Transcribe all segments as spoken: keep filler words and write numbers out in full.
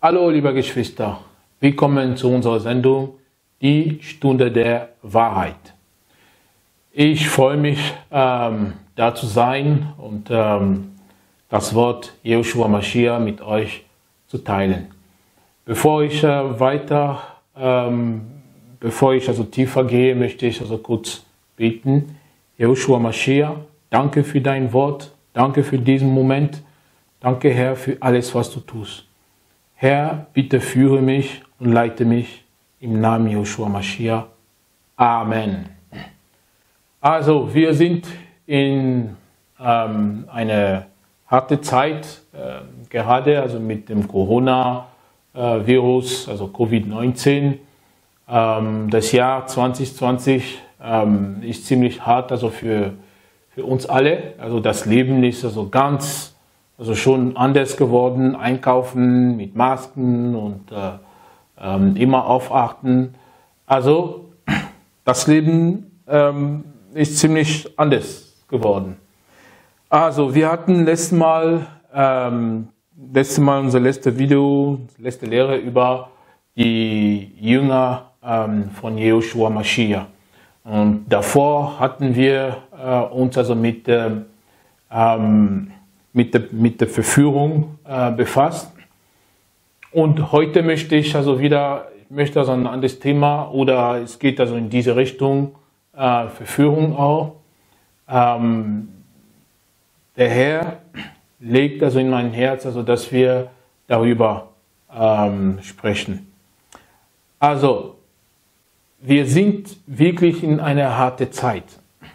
Hallo liebe Geschwister, willkommen zu unserer Sendung Die Stunde der Wahrheit. Ich freue mich, ähm, da zu sein und ähm, das Wort Jehoshua Mashiach mit euch zu teilen. Bevor ich äh, weiter, ähm, bevor ich also tiefer gehe, möchte ich also kurz beten. Jehoshua Mashiach, danke für dein Wort, danke für diesen Moment, danke Herr für alles, was du tust. Herr, bitte führe mich und leite mich im Namen Jehoshua Mashiach. Amen. Also, wir sind in ähm, eine harte Zeit, äh, gerade also mit dem Corona-Virus, also Covid neunzehn. Ähm, das Jahr zwanzig zwanzig ähm, ist ziemlich hart, also für, für uns alle. Also das Leben ist also ganz Also schon anders geworden, einkaufen mit Masken und äh, ähm, immer aufachten. Also das Leben ähm, ist ziemlich anders geworden. Also wir hatten letztes Mal, ähm, letztes Mal unser letztes Video, letzte Lehre über die Jünger ähm, von Jehoshua Mashiach. Und davor hatten wir äh, uns also mit ähm, Mit der, mit der Verführung äh, befasst. Und heute möchte ich also wieder, ich möchte also ein anderes Thema, oder es geht also in diese Richtung, äh, Verführung auch. Ähm, der Herr legt also in mein Herz, also dass wir darüber ähm, sprechen. Also, wir sind wirklich in einer harten Zeit.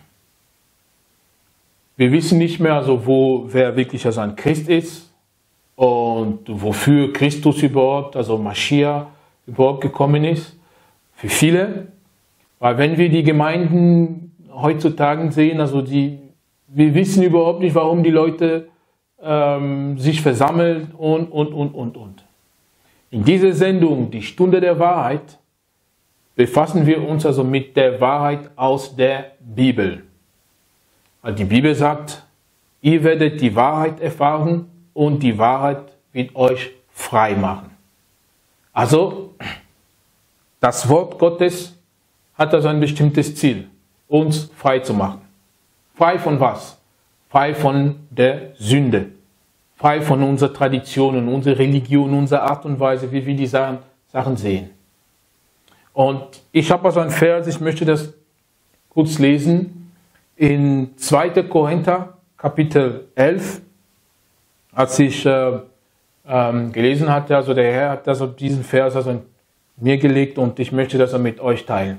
Wir wissen nicht mehr, also wo, wer wirklich also ein Christ ist und wofür Christus überhaupt, also Mashiach, überhaupt gekommen ist. Für viele. Weil wenn wir die Gemeinden heutzutage sehen, also die, wir wissen überhaupt nicht, warum die Leute ähm, sich versammeln und, und, und, und, und. In dieser Sendung, die Stunde der Wahrheit, befassen wir uns also mit der Wahrheit aus der Bibel. Weil die Bibel sagt, ihr werdet die Wahrheit erfahren und die Wahrheit wird euch frei machen. Also, das Wort Gottes hat also ein bestimmtes Ziel, uns frei zu machen. Frei von was? Frei von der Sünde. Frei von unseren Traditionen, unserer Religion, unserer Art und Weise, wie wir die Sachen sehen. Und ich habe also einen Vers, ich möchte das kurz lesen. In zweiter Korinther, Kapitel elf, als ich äh, ähm, gelesen hatte, also der Herr hat also diesen Vers also mir gelegt und ich möchte das mit euch teilen.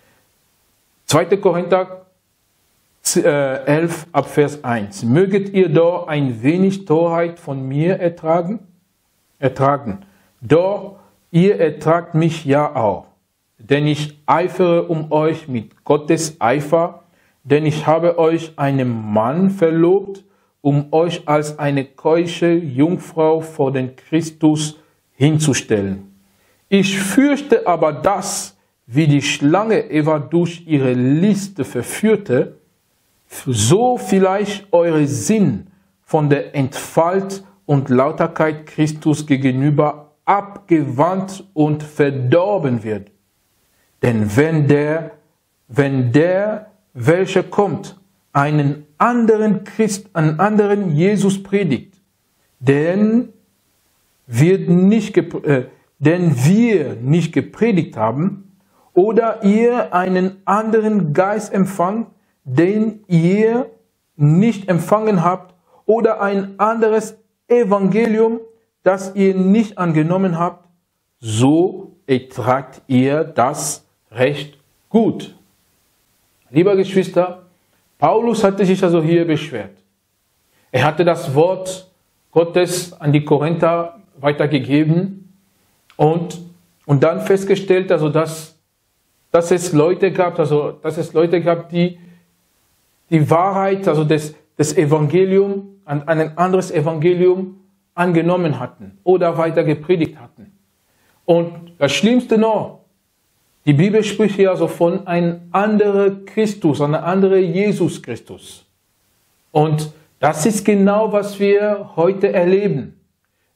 zweiter Korinther elf, ab Vers eins. Möget ihr doch ein wenig Torheit von mir ertragen? Ertragen. Doch ihr ertragt mich ja auch, denn ich eifere um euch mit Gottes Eifer, denn ich habe euch einem Mann verlobt, um euch als eine keusche Jungfrau vor den Christus hinzustellen. Ich fürchte aber, dass, wie die Schlange Eva durch ihre Liste verführte, so vielleicht eure Sinn von der Entfalt und Lauterkeit Christus gegenüber abgewandt und verdorben wird. Denn wenn der, wenn der, welcher kommt, einen anderen Christ, einen anderen Jesus predigt, denn, wird nicht äh, denn wir nicht gepredigt haben, oder ihr einen anderen Geist empfangt, den ihr nicht empfangen habt, oder ein anderes Evangelium, das ihr nicht angenommen habt, so ertragt ihr das recht gut. Lieber Geschwister, Paulus hatte sich also hier beschwert. Er hatte das Wort Gottes an die Korinther weitergegeben und, und dann festgestellt, also dass, dass es Leute gab, also dass es Leute gab, die die Wahrheit, also des, des Evangelium, an ein anderes Evangelium angenommen hatten oder weiter gepredigt hatten. Und das Schlimmste noch, die Bibel spricht hier also von einem anderen Christus, einem anderen Jesus Christus. Und das ist genau, was wir heute erleben.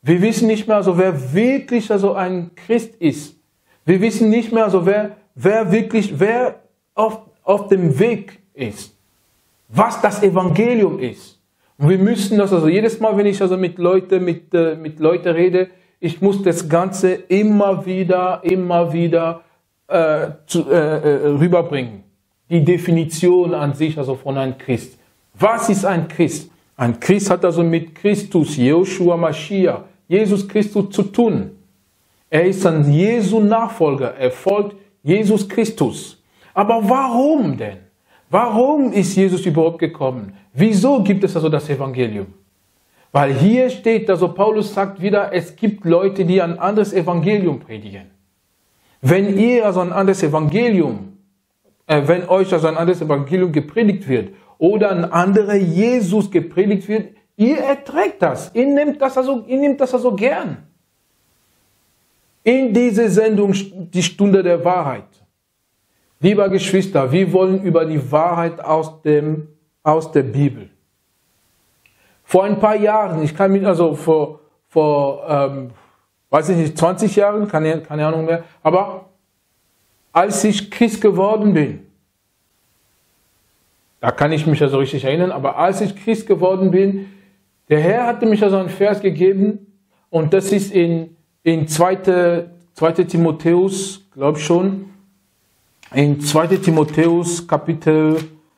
Wir wissen nicht mehr, also wer wirklich also ein Christ ist. Wir wissen nicht mehr, also wer, wer wirklich, wer auf, auf dem Weg ist. Was das Evangelium ist. Und wir müssen das, also jedes Mal, wenn ich also mit Leuten, mit, äh, mit Leuten rede, ich muss das Ganze immer wieder, immer wieder äh, zu, äh, rüberbringen. Die Definition an sich, also von einem Christ. Was ist ein Christ? Ein Christ hat also mit Christus, Jehoshua Mashiach, Jesus Christus zu tun. Er ist ein Jesu Nachfolger, er folgt Jesus Christus. Aber warum denn? Warum ist Jesus überhaupt gekommen? Wieso gibt es also das Evangelium? Weil hier steht, also Paulus sagt wieder, es gibt Leute, die ein anderes Evangelium predigen. Wenn ihr also ein anderes Evangelium, äh, wenn euch also ein anderes Evangelium gepredigt wird oder ein anderer Jesus gepredigt wird, ihr erträgt das. Ihr nehmt das also, ihr nehmt das also gern. In diese Sendung, die Stunde der Wahrheit. Lieber Geschwister, wir wollen über die Wahrheit aus, dem, aus der Bibel. Vor ein paar Jahren, ich kann mich, also vor, vor ähm, weiß ich nicht, zwanzig Jahren, keine, keine Ahnung mehr, aber als ich Christ geworden bin, da kann ich mich also richtig erinnern, aber als ich Christ geworden bin, der Herr hatte mich also einen Vers gegeben und das ist in, in zweiter Timotheus, glaube ich schon, in zweiter Timotheus Kapitel,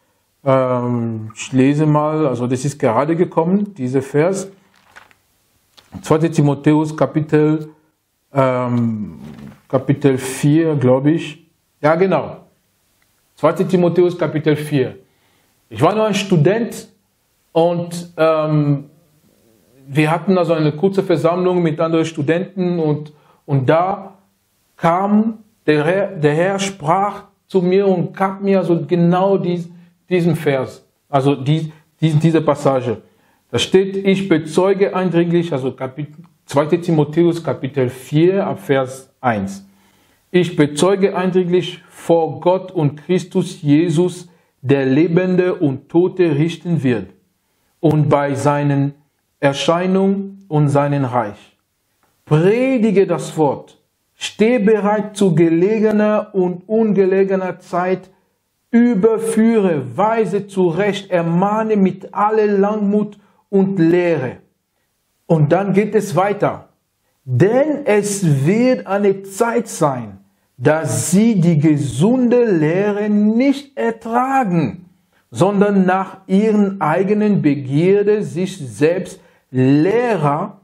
ähm, ich lese mal, also das ist gerade gekommen, dieser Vers. zweiter Timotheus Kapitel, ähm, Kapitel vier, glaube ich. Ja, genau. zweiter Timotheus Kapitel vier. Ich war nur ein Student und ähm, wir hatten also eine kurze Versammlung mit anderen Studenten und, und da kam Der Herr, der Herr sprach zu mir und gab mir also genau dies, diesen Vers, also die, die, diese Passage. Da steht, ich bezeuge eindringlich, also zweiter Timotheus Kapitel vier, ab Vers eins. Ich bezeuge eindringlich vor Gott und Christus Jesus, der Lebende und Tote richten wird, und bei seinen Erscheinung und seinen Reich. Predige das Wort. Steh bereit zu gelegener und ungelegener Zeit, überführe, weise zurecht, ermahne mit aller Langmut und Lehre. Und dann geht es weiter. Denn es wird eine Zeit sein, dass sie die gesunde Lehre nicht ertragen, sondern nach ihren eigenen Begierde sich selbst Lehrer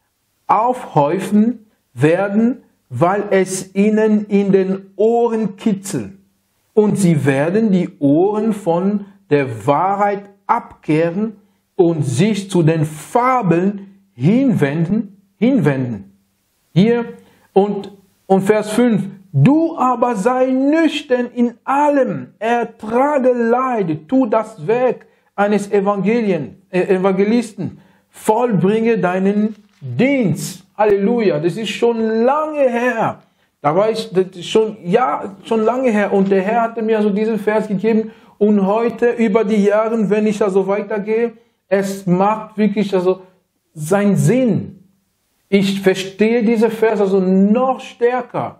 aufhäufen werden, weil es ihnen in den Ohren kitzelt. Und sie werden die Ohren von der Wahrheit abkehren und sich zu den Fabeln hinwenden. hinwenden. Hier und, und Vers fünf. Du aber sei nüchtern in allem, ertrage Leid, tu das Werk eines Evangelien, äh, Evangelisten, vollbringe deinen Dienst. Halleluja, das ist schon lange her. Da war ich das ist schon, ja, schon lange her. Und der Herr hatte mir also diesen Vers gegeben. Und heute, über die Jahre, wenn ich also weitergehe, es macht wirklich also seinen Sinn. Ich verstehe diese Vers also noch stärker.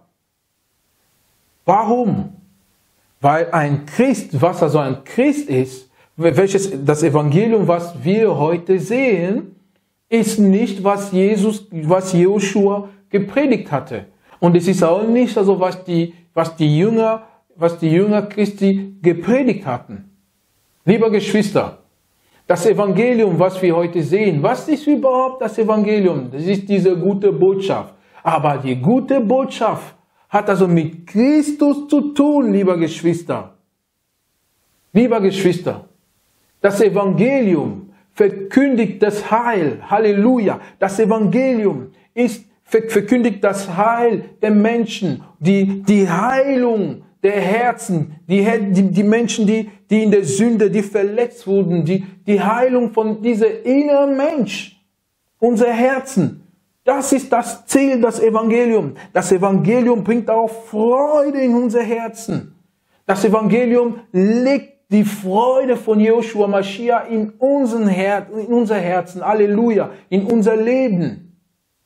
Warum? Weil ein Christ, was also ein Christ ist, welches das Evangelium, was wir heute sehen, ist nicht, was Jesus, was Jehoshua gepredigt hatte. Und es ist auch nicht, also was die, was die Jünger, was die Jünger Christi gepredigt hatten. Lieber Geschwister, das Evangelium, was wir heute sehen, was ist überhaupt das Evangelium? Das ist diese gute Botschaft. Aber die gute Botschaft hat also mit Christus zu tun, lieber Geschwister. Lieber Geschwister, das Evangelium verkündigt das Heil. Halleluja. Das Evangelium ist, verkündigt das Heil der Menschen, die, die Heilung der Herzen, die, die, die Menschen, die, die in der Sünde, die verletzt wurden, die, die Heilung von dieser inneren Mensch, unser Herzen. Das ist das Ziel des Evangeliums. Das Evangelium bringt auch Freude in unser Herzen. Das Evangelium legt die Freude von Jehoshua Mashiach in, unseren Her in unser Herzen. Halleluja. In unser Leben.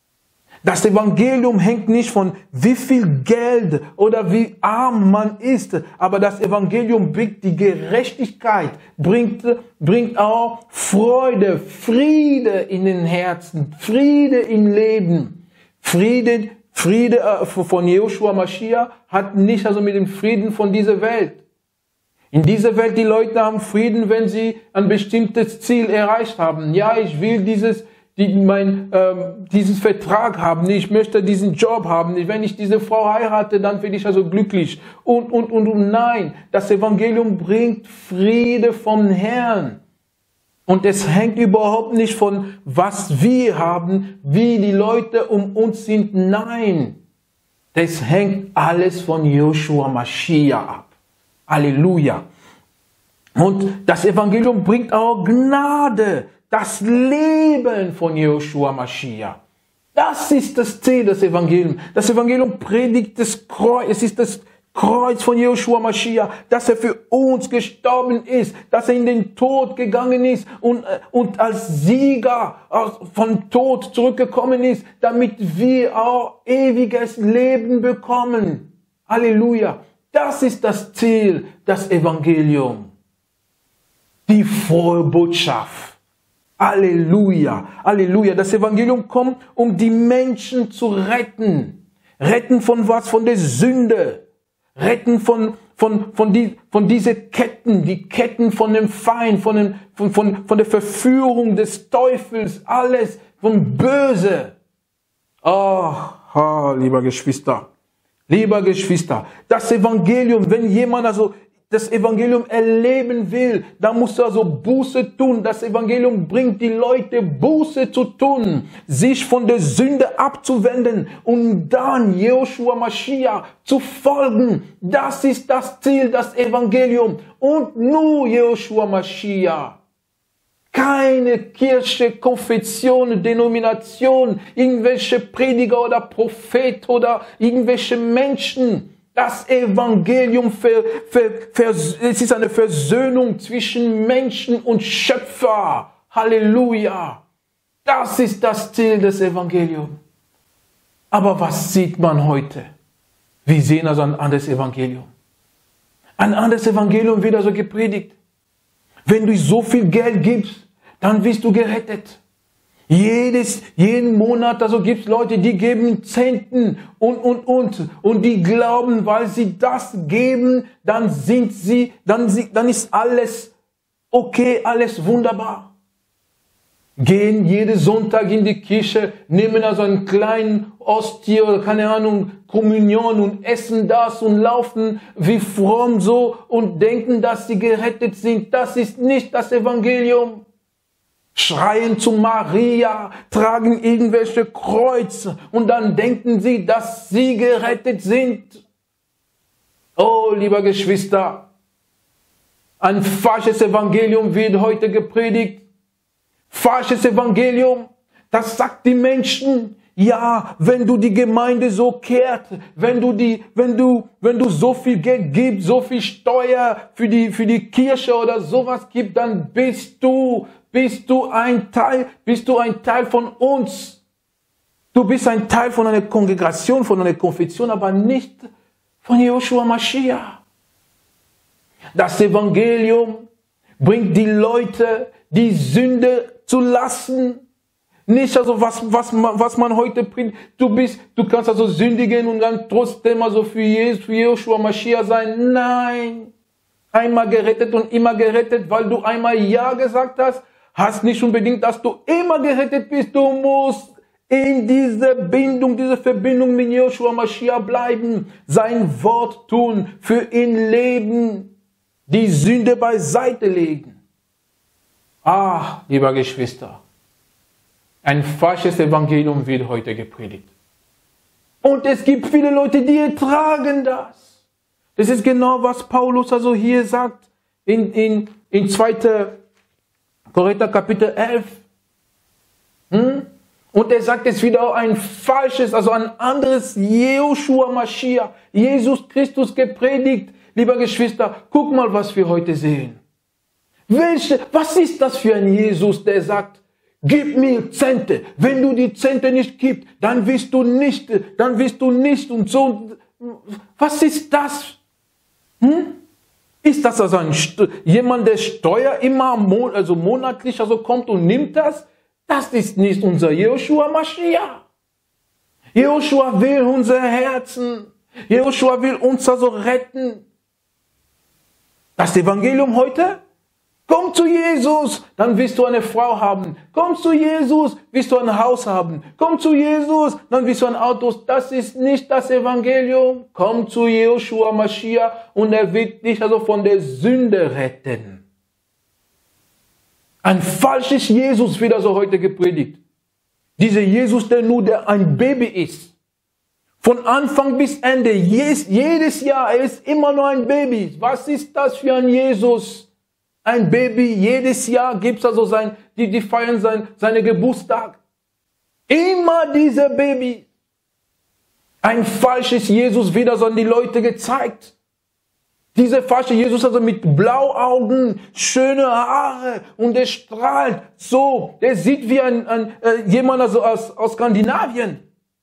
Das Evangelium hängt nicht von wie viel Geld oder wie arm man ist, aber das Evangelium bringt die Gerechtigkeit, bringt, bringt auch Freude, Friede in den Herzen, Friede im Leben. Friede, Friede von Jehoshua Mashiach hat nicht also mit dem Frieden von dieser Welt. In dieser Welt, die Leute haben Frieden, wenn sie ein bestimmtes Ziel erreicht haben. Ja, ich will dieses Die, mein, ähm, diesen Vertrag haben, ich möchte diesen Job haben, wenn ich diese Frau heirate, dann bin ich also glücklich. Und, und, und, und nein, das Evangelium bringt Friede vom Herrn. Und es hängt überhaupt nicht von, was wir haben, wie die Leute um uns sind. Nein, das hängt alles von Jehoshua Mashiach ab. Halleluja. Und das Evangelium bringt auch Gnade. Das Leben von Jehoshua Mashiach. Das ist das Ziel des Evangeliums. Das Evangelium predigt das Kreuz. Es ist das Kreuz von Jehoshua Mashiach, dass er für uns gestorben ist, dass er in den Tod gegangen ist und, und als Sieger von Tod zurückgekommen ist, damit wir auch ewiges Leben bekommen. Halleluja. Das ist das Ziel des Evangeliums. Die frohe Botschaft. Halleluja, Halleluja. Das Evangelium kommt, um die Menschen zu retten. Retten von was? Von der Sünde. Retten von, von, von, die, von diese Ketten, die Ketten von dem Feind, von, dem, von, von, von der Verführung des Teufels, alles von Böse. Oh, oh, lieber Geschwister, lieber Geschwister, das Evangelium, wenn jemand also das Evangelium erleben will, dann muss er also Buße tun. Das Evangelium bringt die Leute Buße zu tun, sich von der Sünde abzuwenden und dann Jehoshua Mashiach zu folgen. Das ist das Ziel des Evangeliums. Und nur Jehoshua Mashiach. Keine Kirche, Konfession, Denomination, irgendwelche Prediger oder Prophet oder irgendwelche Menschen. Das Evangelium, ver, ver, ver, es ist eine Versöhnung zwischen Menschen und Schöpfer. Halleluja. Das ist das Ziel des Evangeliums. Aber was sieht man heute? Wir sehen also ein anderes Evangelium. Ein anderes Evangelium wird also gepredigt. Wenn du so viel Geld gibst, dann wirst du gerettet. Jedes, jeden Monat, also gibt es Leute, die geben Zehnten und, und, und, und die glauben, weil sie das geben, dann sind sie, dann, dann ist alles okay, alles wunderbar. Gehen jeden Sonntag in die Kirche, nehmen also einen kleinen Ostie oder keine Ahnung, Kommunion und essen das und laufen wie fromm so und denken, dass sie gerettet sind. Das ist nicht das Evangelium. Schreien zu Maria, tragen irgendwelche Kreuze und dann denken sie, dass sie gerettet sind. Oh, lieber Geschwister, ein falsches Evangelium wird heute gepredigt. Falsches Evangelium, das sagt die Menschen. Ja, wenn du die Gemeinde so kehrt, wenn du die, wenn du, wenn du so viel Geld gibst, so viel Steuer für die, für die Kirche oder sowas gibst, dann bist du, bist du ein Teil, bist du ein Teil von uns. Du bist ein Teil von einer Kongregation, von einer Konfession, aber nicht von Jehoshua Mashiach. Das Evangelium bringt die Leute, die Sünde zu lassen. Nicht also was, was, was man heute bringt. Du bist, du kannst also sündigen und dann trotzdem also für Jesus, für Jehoshua Mashiach sein. Nein. Einmal gerettet und immer gerettet, weil du einmal Ja gesagt hast, hast nicht unbedingt, dass du immer gerettet bist. Du musst in dieser Bindung, diese Verbindung mit Jehoshua Mashiach bleiben. Sein Wort tun, für ihn leben, die Sünde beiseite legen. Ah, lieber Geschwister. Ein falsches Evangelium wird heute gepredigt. Und es gibt viele Leute, die ertragen das. Das ist genau, was Paulus also hier sagt in, in, in zweiter Korinther Kapitel elf. Hm? Und er sagt es wieder auch ein falsches, also ein anderes Jehoshua Mashiach, Jesus Christus gepredigt. Lieber Geschwister, guck mal, was wir heute sehen. Welche, was ist das für ein Jesus, der sagt, gib mir Zehnte. Wenn du die Zehnte nicht gibst, dann wirst du nicht, dann wirst du nicht und so. Was ist das? Hm? Ist das also ein, jemand, der Steuer immer also monatlich also kommt und nimmt das? Das ist nicht unser Jehoshua Mashiach. Jehoshua will unser Herzen. Jehoshua will uns also retten. Das Evangelium heute? Komm zu Jesus, dann wirst du eine Frau haben. Komm zu Jesus, wirst du ein Haus haben. Komm zu Jesus, dann wirst du ein Auto. Das ist nicht das Evangelium. Komm zu Jehoshua Mashiach und er wird dich also von der Sünde retten. Ein falsches Jesus wird also heute gepredigt. Dieser Jesus, der nur der ein Baby ist. Von Anfang bis Ende, jedes Jahr, er ist immer nur ein Baby. Was ist das für ein Jesus? Ein Baby, jedes Jahr gibt es also sein, die, die feiern sein, seinen Geburtstag. Immer dieser Baby. Ein falsches Jesus wird also an die Leute gezeigt. Dieser falsche Jesus also mit Blauaugen, schöne Haare und der strahlt so. Der sieht wie ein, ein äh, jemand also aus, aus Skandinavien.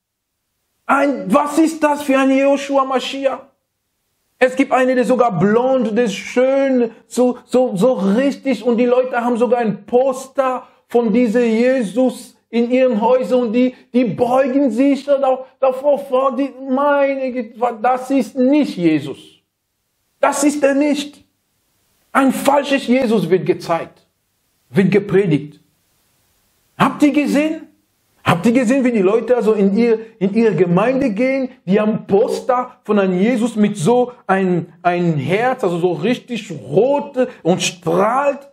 Ein, was ist das für ein Jehoshua Mashiach? Es gibt eine, der sogar blond, der ist schön, so, so, so richtig. Und die Leute haben sogar ein Poster von diesem Jesus in ihren Häusern. Und die, die beugen sich davor vor. Die, meine, das ist nicht Jesus. Das ist er nicht. Ein falsches Jesus wird gezeigt, wird gepredigt. Habt ihr gesehen? Habt ihr gesehen, wie die Leute also in, ihr, in ihre Gemeinde gehen? Die haben Poster von einem Jesus mit so ein, ein Herz, also so richtig rot und strahlt.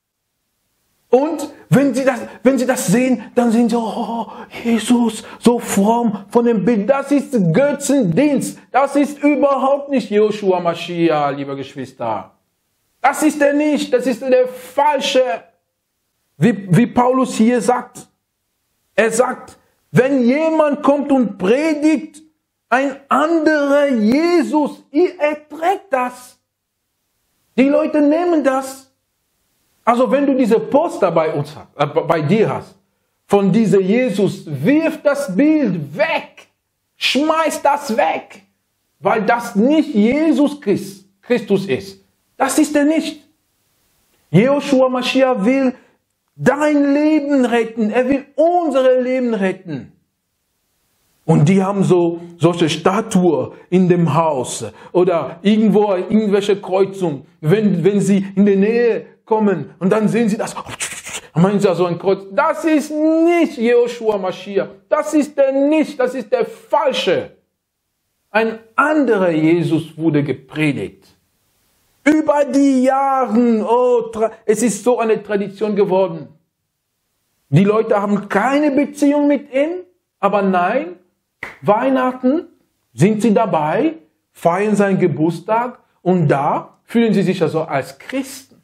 Und wenn sie das, wenn sie das sehen, dann sehen sie, oh, Jesus, so fromm von dem Bild. Das ist Götzendienst. Das ist überhaupt nicht Jehoshua Mashiach, liebe Geschwister. Das ist er nicht. Das ist der Falsche. Wie, wie Paulus hier sagt. Er sagt, wenn jemand kommt und predigt, ein anderer Jesus, ihr erträgt das. Die Leute nehmen das. Also wenn du diese Poster bei uns hast, äh, bei dir hast, von diesem Jesus, wirf das Bild weg. Schmeiß das weg. Weil das nicht Jesus Christ, Christus ist. Das ist er nicht. Jehoshua Mashiach will dein Leben retten. Er will unsere Leben retten. Und die haben so solche Statuen in dem Haus oder irgendwo irgendwelche Kreuzungen. Wenn, wenn sie in die Nähe kommen und dann sehen sie das, dann meinen sie also ein Kreuz. Das ist nicht Jehoshua Mashiach. Das ist der nicht. Das ist der Falsche. Ein anderer Jesus wurde gepredigt. Über die Jahre, oh, es ist so eine Tradition geworden. Die Leute haben keine Beziehung mit ihm, aber nein, Weihnachten sind sie dabei, feiern seinen Geburtstag und da fühlen sie sich also als Christen.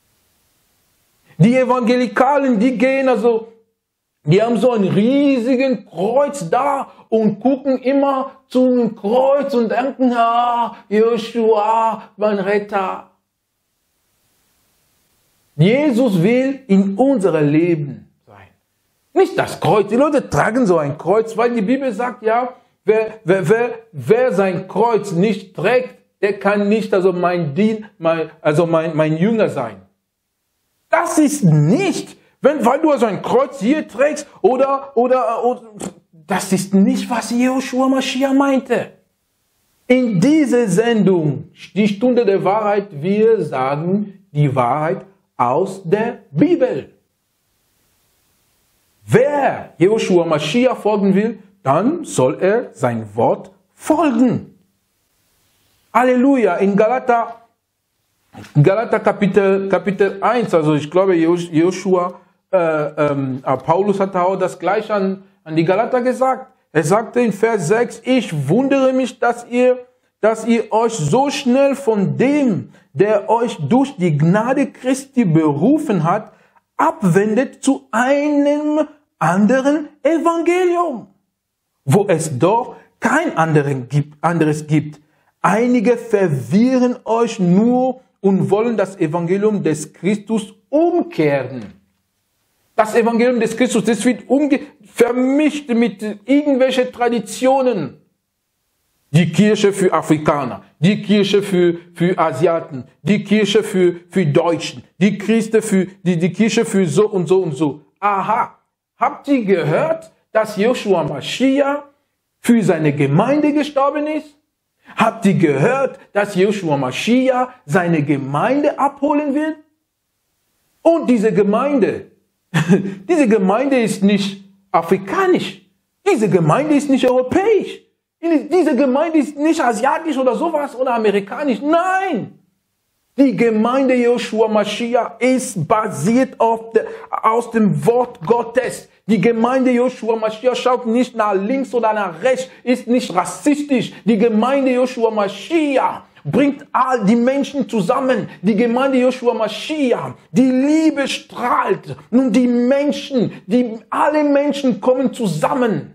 Die Evangelikalen, die gehen also, die haben so einen riesigen Kreuz da und gucken immer zum Kreuz und denken, ah, Jehoshua, mein Retter. Jesus will in unser Leben sein. Nicht das Kreuz. Die Leute tragen so ein Kreuz, weil die Bibel sagt, ja, wer, wer, wer, wer sein Kreuz nicht trägt, der kann nicht also mein Dien, mein, also mein, mein Jünger sein. Das ist nicht, wenn, weil du also ein Kreuz hier trägst oder, oder, oder, das ist nicht, was Jehoshua Mashiach meinte. In dieser Sendung, die Stunde der Wahrheit, wir sagen die Wahrheit aus der Bibel. Wer Jehoshua Mashiach folgen will, dann soll er sein Wort folgen. Halleluja, in Galater, Galater Kapitel, Kapitel eins, also ich glaube, Jehoshua, äh, ähm, Paulus hat auch das gleiche an, an die Galater gesagt. Er sagte in Vers sechs, ich wundere mich, dass ihr, dass ihr euch so schnell von dem, der euch durch die Gnade Christi berufen hat, abwendet zu einem anderen Evangelium, wo es doch kein anderen gibt, anderes gibt. Einige verwirren euch nur und wollen das Evangelium des Christus umkehren. Das Evangelium des Christus, das wird umge vermischt mit irgendwelchen Traditionen. Die Kirche für Afrikaner, die Kirche für, für Asiaten, die Kirche für, für Deutschen, die, Christen für, die, die Kirche für so und so und so. Aha, habt ihr gehört, dass Joshua Mashiach für seine Gemeinde gestorben ist? Habt ihr gehört, dass Joshua Mashiach seine Gemeinde abholen will? Und diese Gemeinde, diese Gemeinde ist nicht afrikanisch. Diese Gemeinde ist nicht europäisch. Diese Gemeinde ist nicht asiatisch oder sowas oder amerikanisch. Nein! Die Gemeinde Joshua Mashiach ist basiert auf de, aus dem Wort Gottes. Die Gemeinde Joshua Mashiach schaut nicht nach links oder nach rechts, ist nicht rassistisch. Die Gemeinde Joshua Mashiach bringt all die Menschen zusammen. Die Gemeinde Joshua Mashiach, die Liebe strahlt. Und die Menschen, die, alle Menschen kommen zusammen.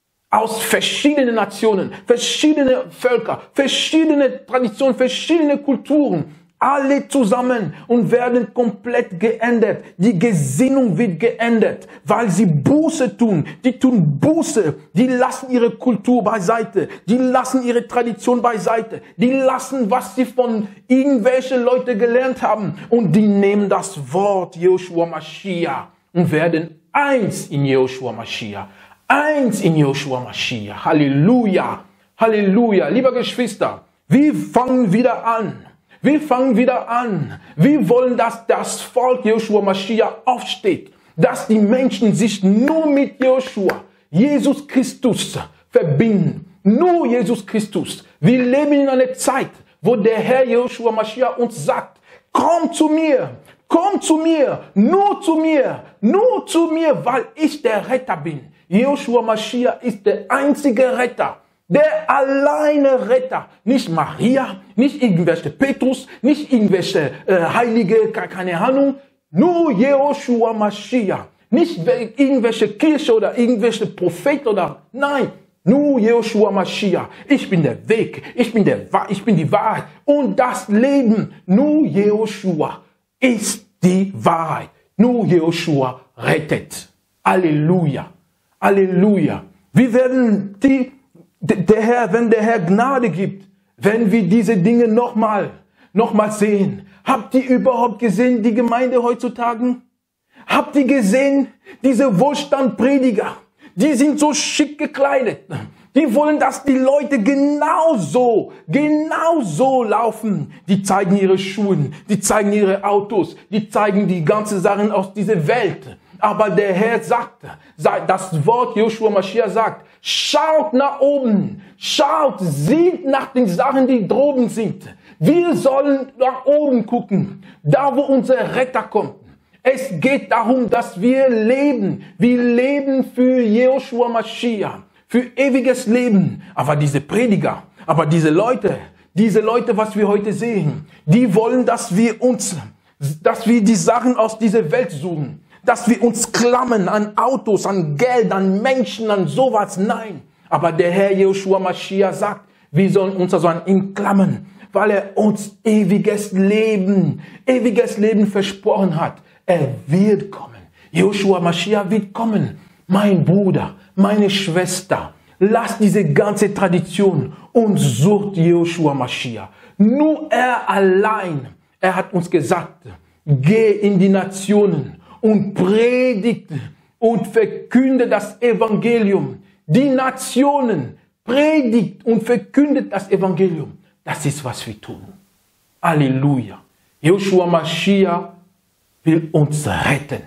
Aus verschiedenen Nationen, verschiedene Völker, verschiedene Traditionen, verschiedene Kulturen. Alle zusammen und werden komplett geändert. Die Gesinnung wird geändert, weil sie Buße tun. Die tun Buße. Die lassen ihre Kultur beiseite. Die lassen ihre Tradition beiseite. Die lassen, was sie von irgendwelchen Leuten gelernt haben. Und die nehmen das Wort Joshua Mashiach und werden eins in Joshua Mashiach. Eins in Joshua Mashiach. Halleluja. Halleluja. Lieber Geschwister, wir fangen wieder an. Wir fangen wieder an. Wir wollen, dass das Volk Joshua Mashiach aufsteht. Dass die Menschen sich nur mit Joshua, Jesus Christus, verbinden. Nur Jesus Christus. Wir leben in einer Zeit, wo der Herr Joshua Mashiach uns sagt, komm zu mir, komm zu mir, nur zu mir, nur zu mir, weil ich der Retter bin. Joshua Mashiach ist der einzige Retter. Der alleine Retter. Nicht Maria, nicht irgendwelche Petrus, nicht irgendwelche äh, Heilige, keine Ahnung. Nur Joshua Mashiach. Nicht irgendwelche Kirche oder irgendwelche Propheten oder, nein. Nur Joshua Mashiach. Ich bin der Weg, ich bin, der, ich bin die Wahrheit. Und das Leben, nur Joshua ist die Wahrheit. Nur Joshua rettet. Halleluja. Halleluja. Wir werden die, der Herr, wenn der Herr Gnade gibt, wenn wir diese Dinge nochmal, nochmal sehen. Habt ihr überhaupt gesehen, die Gemeinde heutzutage? Habt ihr gesehen, diese Wohlstandprediger? Die sind so schick gekleidet. Die wollen, dass die Leute genauso, genauso laufen. Die zeigen ihre Schuhe, die zeigen ihre Autos, die zeigen die ganzen Sachen aus dieser Welt. Aber der Herr sagt, das Wort Joshua Mashiach sagt, schaut nach oben, schaut, seht nach den Sachen, die droben sind. Wir sollen nach oben gucken, da wo unser Retter kommt. Es geht darum, dass wir leben. Wir leben für Joshua Mashiach, für ewiges Leben. Aber diese Prediger, aber diese Leute, diese Leute, was wir heute sehen, die wollen, dass wir uns, dass wir die Sachen aus dieser Welt suchen. Dass wir uns klammern an Autos, an Geld, an Menschen, an sowas. Nein. Aber der Herr Joshua Mashiach sagt, wir sollen uns also an ihn klammern, weil er uns ewiges Leben, ewiges Leben versprochen hat. Er wird kommen. Joshua Mashiach wird kommen. Mein Bruder, meine Schwester, lasst diese ganze Tradition und sucht Joshua Mashiach. Nur er allein, er hat uns gesagt, geh in die Nationen und predigt und verkünde das Evangelium. Die Nationen predigt und verkündet das Evangelium. Das ist, was wir tun. Halleluja. Joshua Mashiach will uns retten.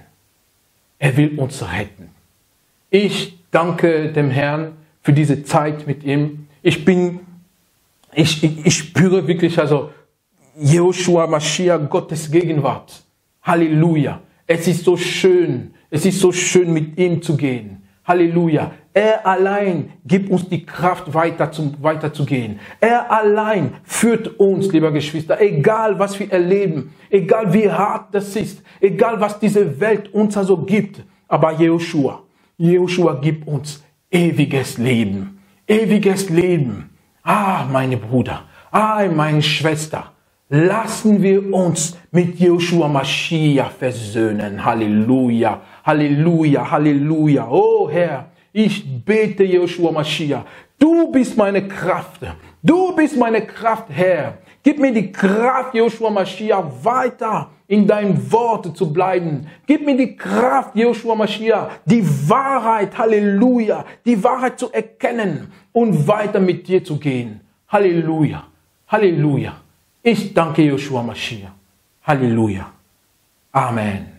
Er will uns retten. Ich danke dem Herrn für diese Zeit mit ihm. Ich bin, ich, ich, ich spüre wirklich, also, Joshua Mashiach, Gottes Gegenwart. Halleluja. Es ist so schön, es ist so schön, mit ihm zu gehen. Halleluja. Er allein gibt uns die Kraft, weiter zu, weiter zu gehen. Er allein führt uns, lieber Geschwister, egal was wir erleben, egal wie hart das ist, egal was diese Welt uns also gibt. Aber Joshua, Joshua gibt uns ewiges Leben. Ewiges Leben. Ah, meine Bruder, ah, meine Schwester, lassen wir uns mit Joshua Mashiach versöhnen. Halleluja, Halleluja, Halleluja. Oh Herr, ich bete Joshua Mashiach. Du bist meine Kraft. Du bist meine Kraft, Herr. Gib mir die Kraft, Joshua Mashiach, weiter in deinen Worten zu bleiben. Gib mir die Kraft, Joshua Mashiach, die Wahrheit, Halleluja, die Wahrheit zu erkennen und weiter mit dir zu gehen. Halleluja, Halleluja. Ich danke Joshua Mashiach. Halleluja. Amen.